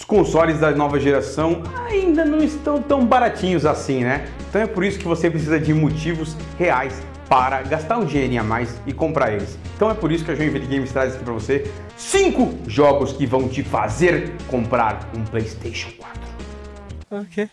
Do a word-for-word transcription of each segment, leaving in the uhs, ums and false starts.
consoles da nova geração ainda não estão tão baratinhos assim, né? Então é por isso que você precisa de motivos reais para gastar um dinheirinho a mais e comprar eles. Então é por isso que a Joinville Games traz aqui para você cinco jogos que vão te fazer comprar um PlayStation quatro. Ok.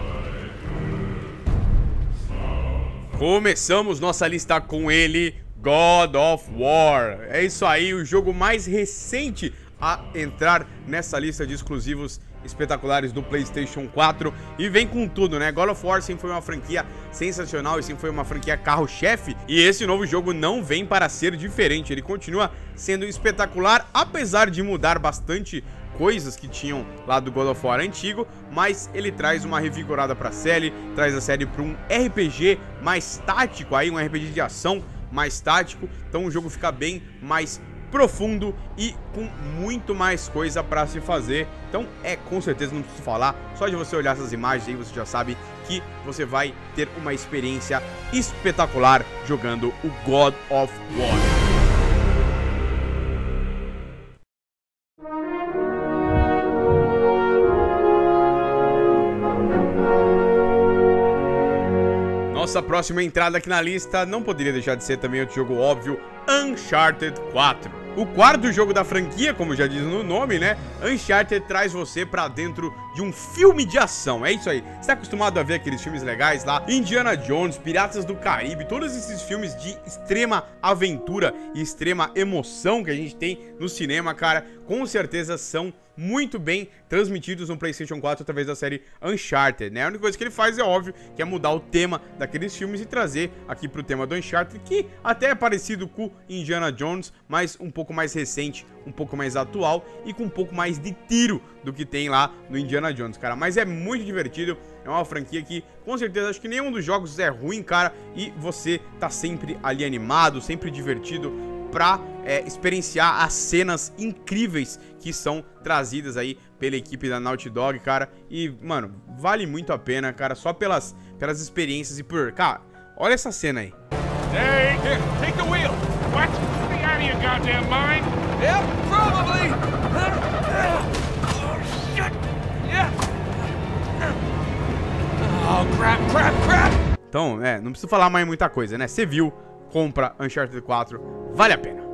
Começamos nossa lista com ele, God of War. É isso aí, o jogo mais recente a entrar nessa lista de exclusivos espetaculares do PlayStation quatro. E vem com tudo, né? God of War sempre foi uma franquia sensacional e sempre foi uma franquia carro-chefe. E esse novo jogo não vem para ser diferente. Ele continua sendo espetacular, apesar de mudar bastante coisas que tinham lá do God of War antigo, mas ele traz uma revigorada para a série, traz a série para um R P G mais tático, aí um R P G de ação mais tático, então o jogo fica bem mais profundo e com muito mais coisa para se fazer. Então é, com certeza, não preciso falar, só de você olhar essas imagens aí você já sabe que você vai ter uma experiência espetacular jogando o God of War. Nossa próxima entrada aqui na lista não poderia deixar de ser também outro jogo óbvio, Uncharted quatro. O quarto jogo da franquia, como já diz no nome, né? Uncharted traz você pra dentro de um filme de ação, é isso aí. Você tá acostumado a ver aqueles filmes legais lá, Indiana Jones, Piratas do Caribe, todos esses filmes de extrema aventura e extrema emoção que a gente tem no cinema, cara, com certeza são muito bem transmitidos no PlayStation quatro através da série Uncharted, né? A única coisa que ele faz é óbvio que é mudar o tema daqueles filmes e trazer aqui pro tema do Uncharted, que até é parecido com Indiana Jones, mas um pouco mais recente, um pouco mais atual e com um pouco mais de tiro do que tem lá no Indiana Jones, cara. Mas é muito divertido, é uma franquia que com certeza acho que nenhum dos jogos é ruim, cara, e você tá sempre ali animado, sempre divertido pra é, experienciar as cenas incríveis que são trazidas aí pela equipe da Naughty Dog, cara. E, mano, vale muito a pena, cara, só pelas, pelas experiências e por... Cara, olha essa cena aí. Hey, here, take the wheel. What? Be out of your goddamn mind? Yep, probably. Oh, shit. Yeah. Oh, crap, crap, crap. Então, é, não preciso falar mais muita coisa, né? Você viu, compra Uncharted quatro, vale a pena.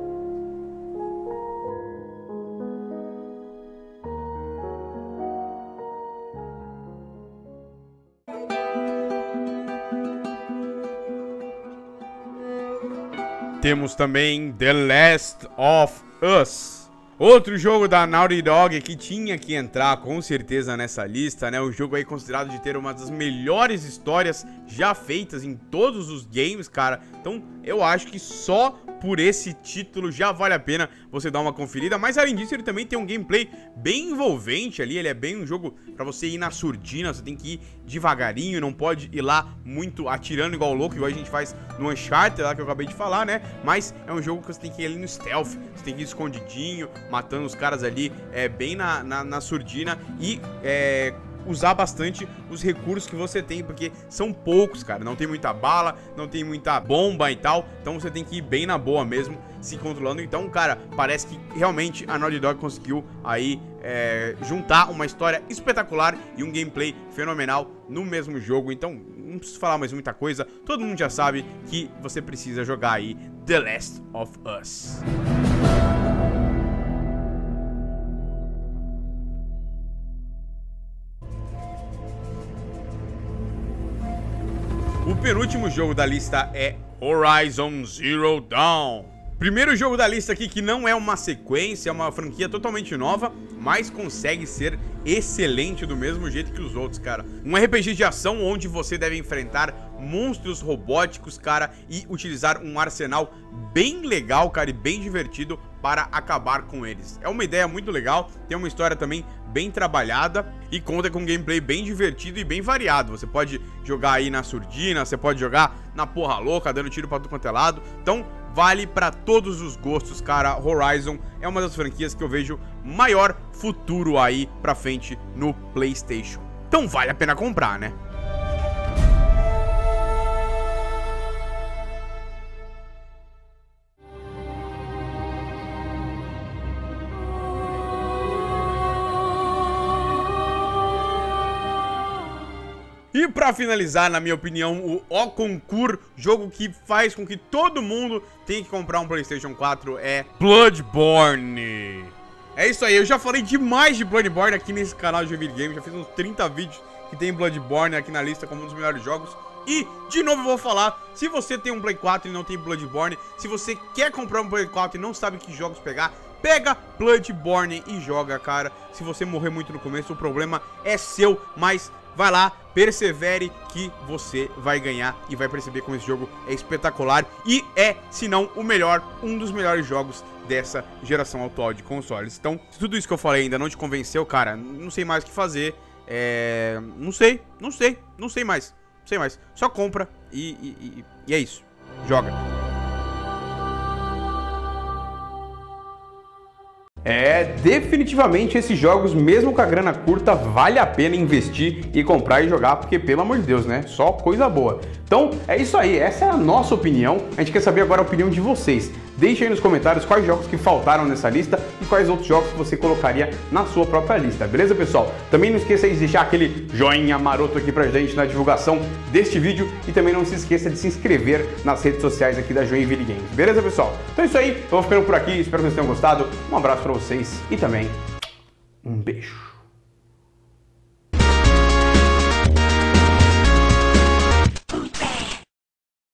Temos também The Last of Us, outro jogo da Naughty Dog que tinha que entrar com certeza nessa lista, né? O jogo aí considerado de ter uma das melhores histórias já feitas em todos os games, cara. Então eu acho que só por esse título já vale a pena você dar uma conferida. Mas além disso, ele também tem um gameplay bem envolvente ali. Ele é bem um jogo pra você ir na surdina, você tem que ir devagarinho, não pode ir lá muito atirando igual louco, igual a gente faz no Uncharted lá que eu acabei de falar, né? Mas é um jogo que você tem que ir ali no stealth, você tem que ir escondidinho, matando os caras ali é, bem na, na, na surdina e é, usar bastante os recursos que você tem, porque são poucos, cara, não tem muita bala, não tem muita bomba e tal, então você tem que ir bem na boa mesmo, se controlando. Então, cara, parece que realmente a Naughty Dog conseguiu aí é, juntar uma história espetacular e um gameplay fenomenal no mesmo jogo. Então, não preciso falar mais muita coisa, todo mundo já sabe que você precisa jogar aí The Last of Us. O penúltimo jogo da lista é Horizon Zero Dawn. Primeiro jogo da lista aqui que não é uma sequência, é uma franquia totalmente nova, mas consegue ser excelente do mesmo jeito que os outros, cara. Um R P G de ação onde você deve enfrentar monstros robóticos, cara, e utilizar um arsenal bem legal, cara, e bem divertido para acabar com eles. É uma ideia muito legal, tem uma história também bem trabalhada e conta com um gameplay bem divertido e bem variado. Você pode jogar aí na surdina, você pode jogar na porra louca, dando tiro pra tudo quanto é lado. Então, vale pra todos os gostos, cara. Horizon é uma das franquias que eu vejo maior futuro aí pra frente no PlayStation. Então vale a pena comprar, né? E pra finalizar, na minha opinião, o O Concur, jogo que faz com que todo mundo tenha que comprar um PlayStation quatro, é Bloodborne. É isso aí, eu já falei demais de Bloodborne aqui nesse canal de Review Games, já fiz uns trinta vídeos que tem Bloodborne aqui na lista como um dos melhores jogos. E, de novo, eu vou falar, se você tem um Play quatro e não tem Bloodborne, se você quer comprar um Play quatro e não sabe que jogos pegar, pega Bloodborne e joga, cara. Se você morrer muito no começo, o problema é seu, mas vai lá, persevere que você vai ganhar e vai perceber como esse jogo é espetacular e é, se não, o melhor, um dos melhores jogos dessa geração atual de consoles. Então, se tudo isso que eu falei ainda não te convenceu, cara, não sei mais o que fazer, é... não sei, não sei, não sei mais, não sei mais, só compra e, e, e, e é isso, joga. É, definitivamente esses jogos, mesmo com a grana curta, vale a pena investir e comprar e jogar, porque, pelo amor de Deus, né? Só coisa boa. Então, é isso aí, essa é a nossa opinião. A gente quer saber agora a opinião de vocês. Deixe aí nos comentários quais jogos que faltaram nessa lista e quais outros jogos que você colocaria na sua própria lista, beleza, pessoal? Também não esqueça aí de deixar aquele joinha maroto aqui pra gente na divulgação deste vídeo e também não se esqueça de se inscrever nas redes sociais aqui da Joinville Games, beleza, pessoal? Então é isso aí, eu vou ficando por aqui, espero que vocês tenham gostado, um abraço pra vocês e também um beijo.